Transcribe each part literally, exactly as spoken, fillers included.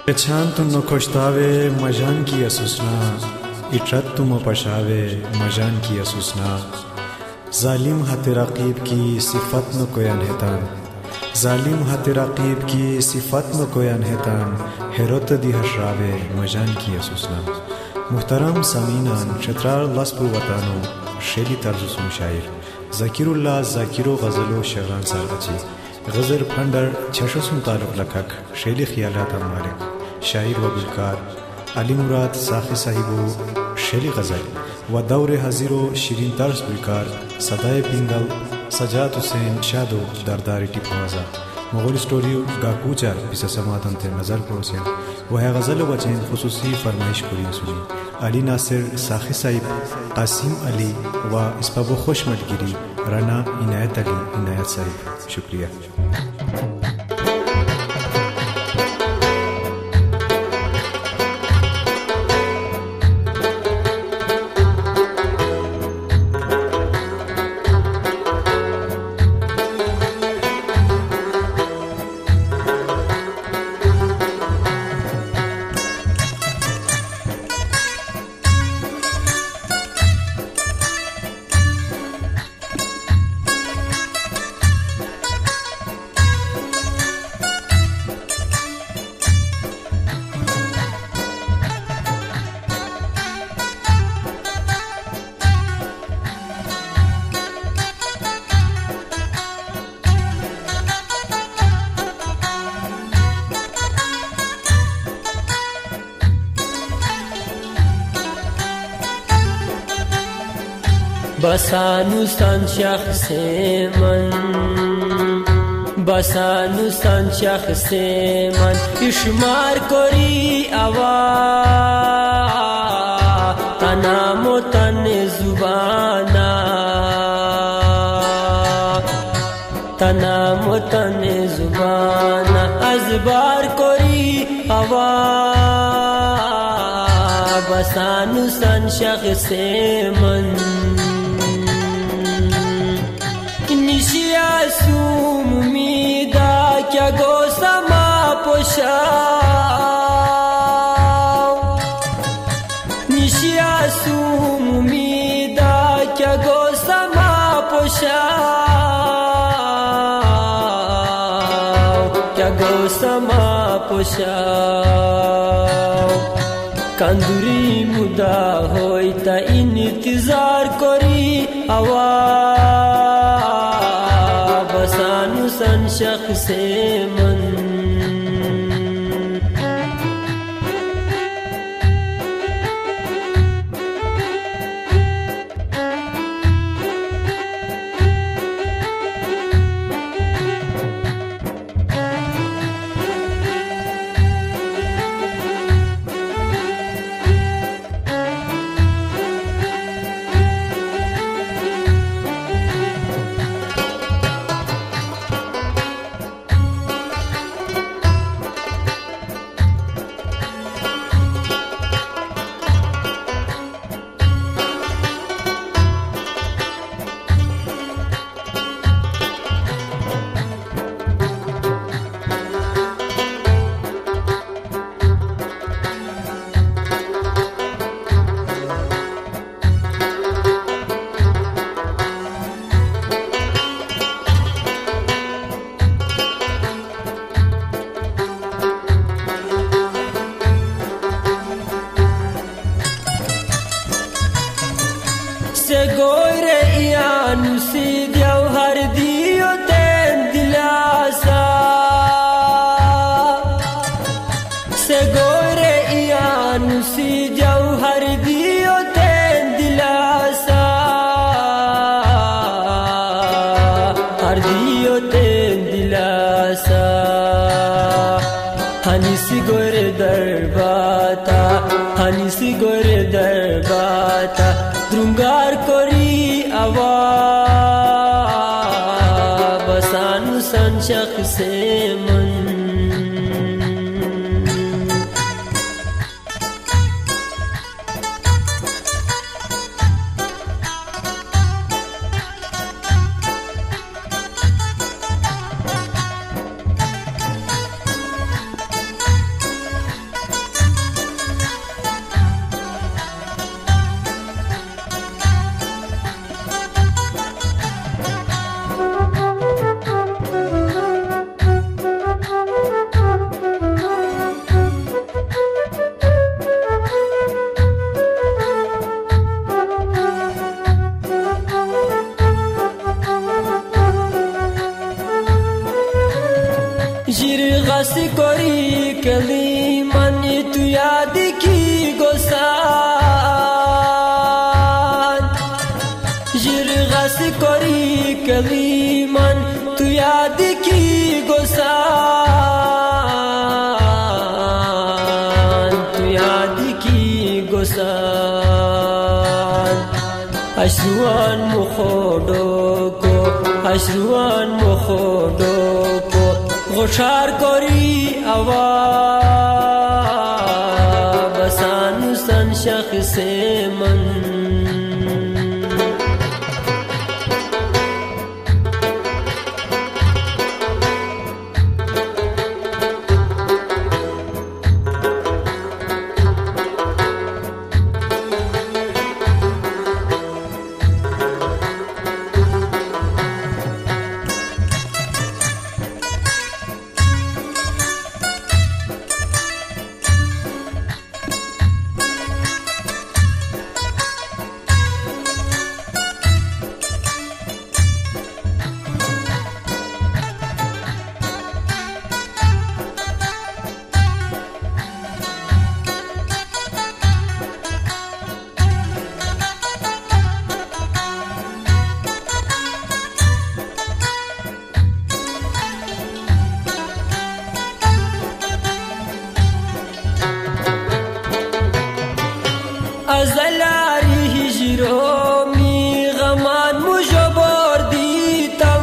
Çan tu no koştave majan ki asusna, itrat tu mo paşave majan ki asusna. Zalim hat raqib ki sifat no koyan hetan, zalim hat raqib ki sifat no koyan hetan, herot di hashrave majan ki asusna. Muhtaram saminan chetrar laspu vatano, sheli tarzusum shair, Zakirullah Zakiro ghazalo shagran sargachi, ghazar pandar chashusum taluk lakak, sheli khiyalat malik. शायर व गुलकार अली मुराद साखी साहिबो शेली गज़ल व दौर हज़ीरो शिरीन तर्स गुलकार सदाए पिंगल सजात हुसैन शादो दरदारी टिपवाजा मुगल स्टोरियो गाकूचार पिसा समातन ते नज़र परोसिया वह गज़ल वचन खुसूसी फरमाइश कुरिया सुनी अली नासिर साखी साहिब कासिम अली व इसपबो खुशमतगिरी राना इनायत अली इनायत साहिब शुक्रिया। बसानु सन शख्स मन बसानु सन शख्स मन इशमार कोरी आवा तना मोतन जुबाना तना मोतन जुबाना अजबार कोरी आवा बसानु सन शख्स मन निशियासुम उम्मीदा क्या गो समा पोशाव निशियासुम उम्मीदा क्या गो समा पोशाव क्या गो समा पोशाव कंदुरी मुदा होइता इंतजार करी आवा बसानु सन शख्स मन से गोरे यानु सी हर दियो तेन दिलासा से गोरे यानु सी हर दियो तेन दिलासा हर दियो तेन दिलासा हनी सी गोरे दरबाता हनी सी गोरे दरबाता द्रुंगार कोरी आवा बसानु सन शख्स मन ژیر غسی کوری کلی من تو یاد کی گسان ژیر غسی کوری کلی من تو یاد کی گسان تو یاد کی گسان اشروان مخودو کو اشروان مخودو کو غشار کوری اوا بسانو سن شخص من ازلاری هجرو می غمان مجو بردیتم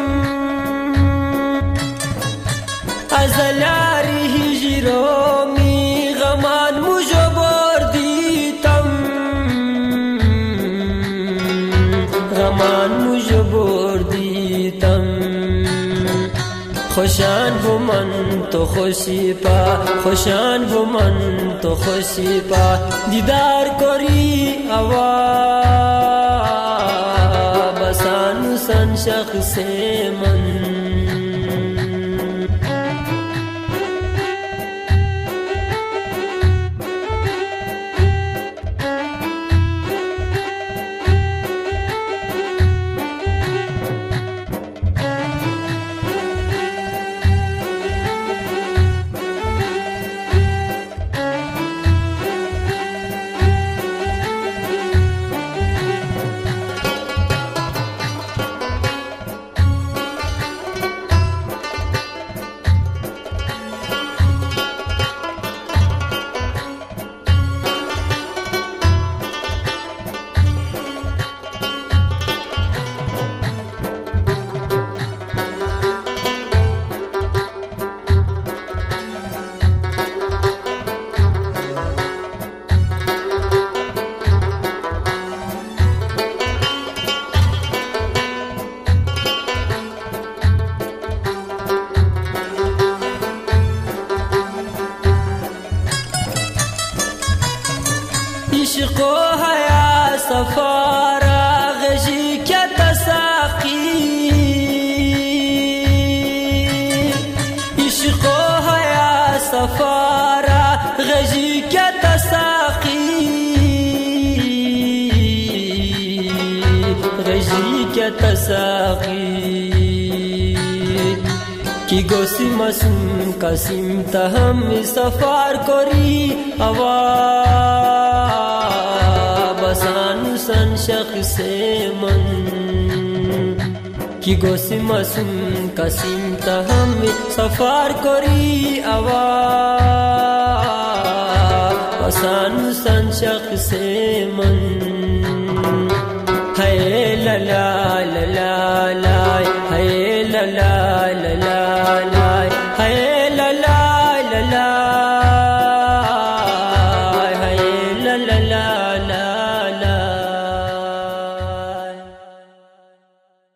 ازلاری هجرو می غمان مجو بردیتم غمان مجو بردیتم خوشان بو من تو خوشی پا خوشان بو من تو خوشی پا دیدار کوری اوا بسانو سن شخص من عشق هيا سفارة غشيك تساقي عشق هيا سفارة غشيك تساقي غشيك تساقي کی گوسی مسم قسم تهم سفار کوری اوا بسانو سن شخص من کی گوسی مسم قسم تهم سفار کوری اوا بسانو سن شخص من ہے لا لا لا لا ہے لا لا لا